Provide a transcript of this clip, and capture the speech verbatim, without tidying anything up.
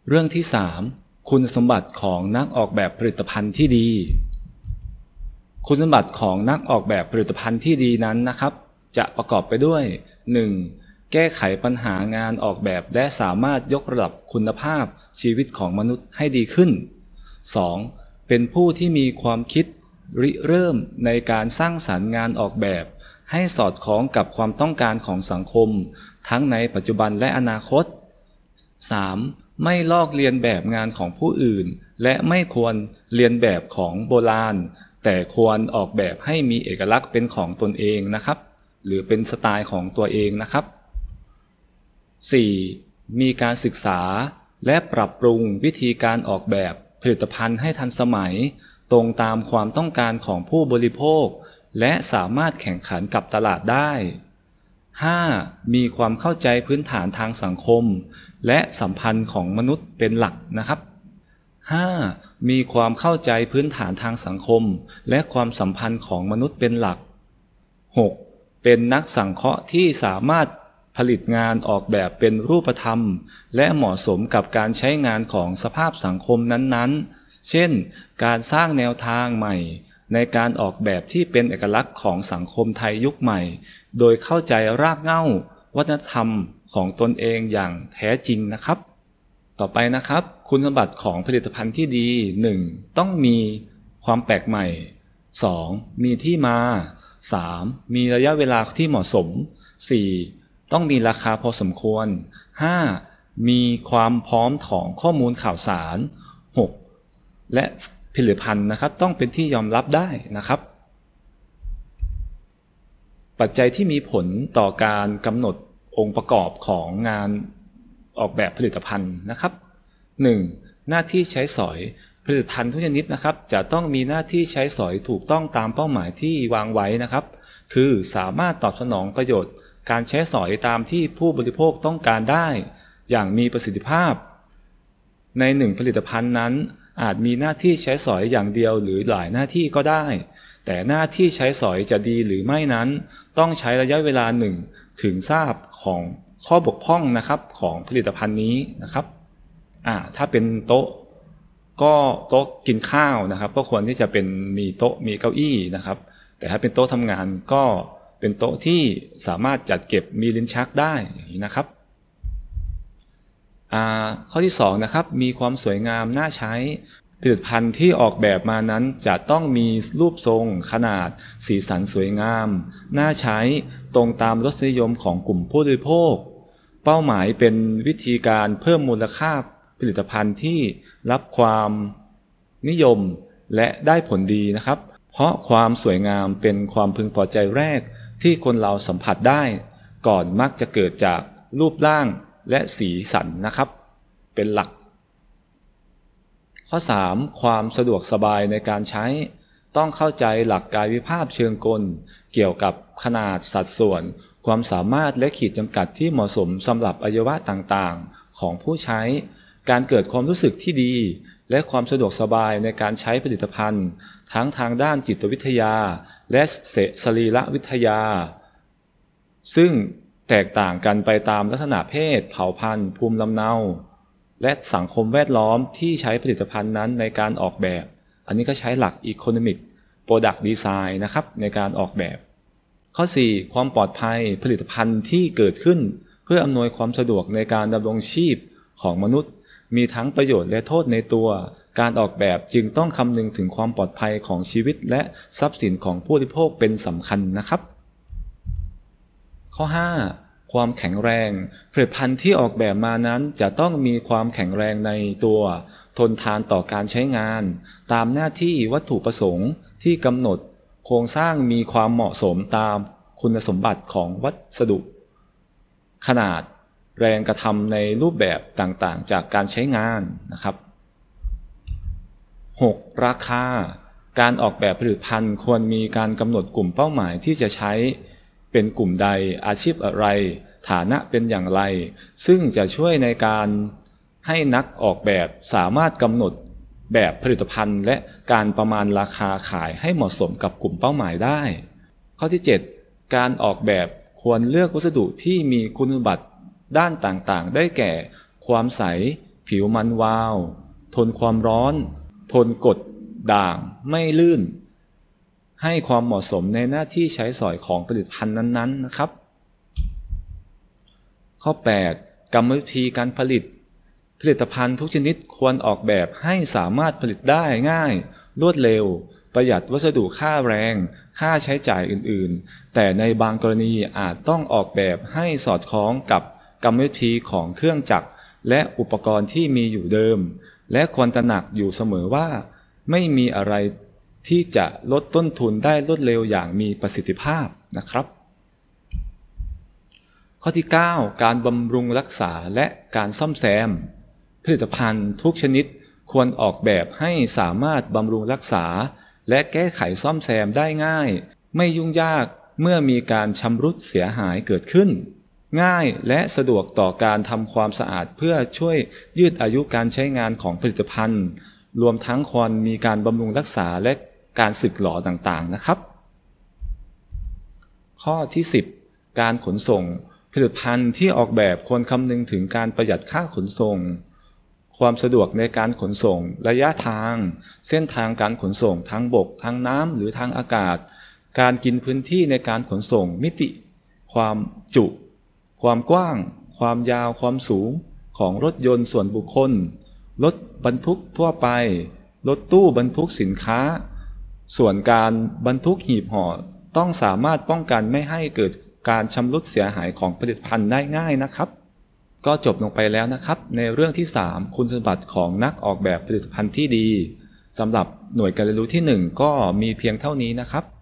เรื่องที่สามคุณสมบัติของนักออกแบบผลิตภัณฑ์ที่ดีคุณสมบัติของนักออกแบบผลิตภัณฑ์ที่ดีนั้นนะครับจะประกอบไปด้วย หนึ่ง. แก้ไขปัญหางานออกแบบและสามารถยกระดับคุณภาพชีวิตของมนุษย์ให้ดีขึ้น สอง. เป็นผู้ที่มีความคิดริเริ่มในการสร้างสรรค์งานออกแบบให้สอดคล้องกับความต้องการของสังคมทั้งในปัจจุบันและอนาคต สาม. ไม่ลอกเลียนแบบงานของผู้อื่นและไม่ควรเลียนแบบของโบราณแต่ควรออกแบบให้มีเอกลักษณ์เป็นของตนเองนะครับหรือเป็นสไตล์ของตัวเองนะครับ สี่. มีการศึกษาและปรับปรุงวิธีการออกแบบผลิตภัณฑ์ให้ทันสมัยตรงตามความต้องการของผู้บริโภคและสามารถแข่งขันกับตลาดได้ ห้า. มีความเข้าใจพื้นฐานทางสังคมและสัมพันธ์ของมนุษย์เป็นหลักนะครับ ห้า. มีความเข้าใจพื้นฐานทางสังคมและความสัมพันธ์ของมนุษย์เป็นหลัก หก. เป็นนักสังเคราะห์ที่สามารถผลิตงานออกแบบเป็นรูปธรรมและเหมาะสมกับการใช้งานของสภาพสังคมนั้นๆเช่นการสร้างแนวทางใหม่ในการออกแบบที่เป็นเอกลักษณ์ของสังคมไทยยุคใหม่โดยเข้าใจรากเหง้าวัฒนธรรมของตนเองอย่างแท้จริงนะครับต่อไปนะครับคุณสมบัติของผลิตภัณฑ์ที่ดี หนึ่ง. ต้องมีความแปลกใหม่ สอง. มีที่มา สาม. มีระยะเวลาที่เหมาะสม สี่. ต้องมีราคาพอสมควร ห้า. มีความพร้อมของข้อมูลข่าวสาร หก. และผลิตภัณฑ์นะครับต้องเป็นที่ยอมรับได้นะครับปัจจัยที่มีผลต่อการกำหนดองค์ประกอบของงานออกแบบผลิตภัณฑ์นะครับ หนึ่ง. หน้าที่ใช้สอยผลิตภัณฑ์ทุกชนิดนะครับจะต้องมีหน้าที่ใช้สอยถูกต้องตามเป้าหมายที่วางไว้นะครับคือสามารถตอบสนองประโยชน์การใช้สอยตามที่ผู้บริโภคต้องการได้อย่างมีประสิทธิภาพในหนึ่งผลิตภัณฑ์นั้นอาจมีหน้าที่ใช้สอยอย่างเดียวหรือหลายหน้าที่ก็ได้แต่หน้าที่ใช้สอยจะดีหรือไม่นั้นต้องใช้ระยะเวลาหนึ่งถึงทราบของข้อบกพร่องนะครับของผลิตภัณฑ์นี้นะครับอ่าถ้าเป็นโต๊ะก็โต๊ะกินข้าวนะครับก็ควรที่จะเป็นมีโต๊ะมีเก้าอี้นะครับแต่ถ้าเป็นโต๊ะทำงานก็เป็นโต๊ะที่สามารถจัดเก็บมีลิ้นชักได้อย่างนี้นะครับข้อที่สองนะครับมีความสวยงามน่าใช้ผลิตภัณฑ์ที่ออกแบบมานั้นจะต้องมีรูปทรงขนาดสีสันสวยงามน่าใช้ตรงตามรสนิยมของกลุ่มผู้บริโภคเป้าหมายเป็นวิธีการเพิ่มมูลค่าผลิตภัณฑ์ที่รับความนิยมและได้ผลดีนะครับเพราะความสวยงามเป็นความพึงพอใจแรกที่คนเราสัมผัสได้ก่อนมักจะเกิดจากรูปร่างและสีสันนะครับเป็นหลักข้อสามความสะดวกสบายในการใช้ต้องเข้าใจหลักกายวิภาคเชิงกลเกี่ยวกับขนาดสัดส่วนความสามารถและขีดจำกัดที่เหมาะสมสำหรับอวัยวะต่างๆของผู้ใช้การเกิดความรู้สึกที่ดีและความสะดวกสบายในการใช้ผลิตภัณฑ์ทั้งทางด้านจิตวิทยาและสรีรวิทยาซึ่งแตกต่างกันไปตามลักษณะเพศเผ่าพันธุ์ภูมิลำเนาและสังคมแวดล้อมที่ใช้ผลิตภัณฑ์นั้นในการออกแบบอันนี้ก็ใช้หลัก Economic Product Design นะครับในการออกแบบข้อสี่ความปลอดภัยผลิตภัณฑ์ที่เกิดขึ้นเพื่ออำนวยความสะดวกในการดำรงชีพของมนุษย์มีทั้งประโยชน์และโทษในตัวการออกแบบจึงต้องคำนึงถึงความปลอดภัยของชีวิตและทรัพย์สินของผู้บริโภคเป็นสำคัญนะครับข้อห้าความแข็งแรงผลิตภัณฑ์ที่ออกแบบมานั้นจะต้องมีความแข็งแรงในตัวทนทานต่อการใช้งานตามหน้าที่วัตถุประสงค์ที่กำหนดโครงสร้างมีความเหมาะสมตามคุณสมบัติของวัสดุขนาดแรงกระทำในรูปแบบต่างๆจากการใช้งานนะครับหกราคาการออกแบบผลิตภัณฑ์ควรมีการกำหนดกลุ่มเป้าหมายที่จะใช้เป็นกลุ่มใดอาชีพอะไรฐานะเป็นอย่างไรซึ่งจะช่วยในการให้นักออกแบบสามารถกำหนดแบบผลิตภัณฑ์และการประมาณราคาขายให้เหมาะสมกับกลุ่มเป้าหมายได้ข้อที่เจ็ดการออกแบบควรเลือกวัสดุที่มีคุณสมบัติด้านต่างๆได้แก่ความใสผิวมันวาวทนความร้อนทนกรดด่างไม่ลื่นให้ความเหมาะสมในหน้าที่ใช้สอยของผลิตภัณฑ์นั้นๆนะครับข้อแปดกรรมวิธีการผลิตผลิตภัณฑ์ทุกชนิดควรออกแบบให้สามารถผลิตได้ง่ายรวดเร็วประหยัดวัสดุค่าแรงค่าใช้จ่ายอื่นๆแต่ในบางกรณีอาจต้องออกแบบให้สอดคล้องกับกรรมวิธีของเครื่องจักรและอุปกรณ์ที่มีอยู่เดิมและควรตระหนักอยู่เสมอว่าไม่มีอะไรที่จะลดต้นทุนได้รวดเร็วอย่างมีประสิทธิภาพนะครับข้อที่เก้าการบำรุงรักษาและการซ่อมแซมผลิตภัณฑ์ทุกชนิดควรออกแบบให้สามารถบำรุงรักษาและแก้ไขซ่อมแซมได้ง่ายไม่ยุ่งยากเมื่อมีการชำรุดเสียหายเกิดขึ้นง่ายและสะดวกต่อการทำความสะอาดเพื่อช่วยยืดอายุการใช้งานของผลิตภัณฑ์รวมทั้งควรมีการบำรุงรักษาและการสึกหรอต่างๆนะครับข้อที่สิบการขนส่งผลิตภัณฑ์ที่ออกแบบควรคำนึงถึงการประหยัดค่าขนส่งความสะดวกในการขนส่งระยะทางเส้นทางการขนส่งทางบกทางน้ำหรือทางอากาศการกินพื้นที่ในการขนส่งมิติความจุความกว้างความยาวความสูงของรถยนต์ส่วนบุคคลรถบรรทุกทั่วไปรถตู้บรรทุกสินค้าส่วนการบรรทุกหีบห่อต้องสามารถป้องกันไม่ให้เกิดการชำรุดเสียหายของผลิตภัณฑ์ได้ง่ายนะครับก็จบลงไปแล้วนะครับในเรื่องที่สามคุณสมบัติของนักออกแบบผลิตภัณฑ์ที่ดีสำหรับหน่วยการเรียนรู้ที่หนึ่งก็มีเพียงเท่านี้นะครับ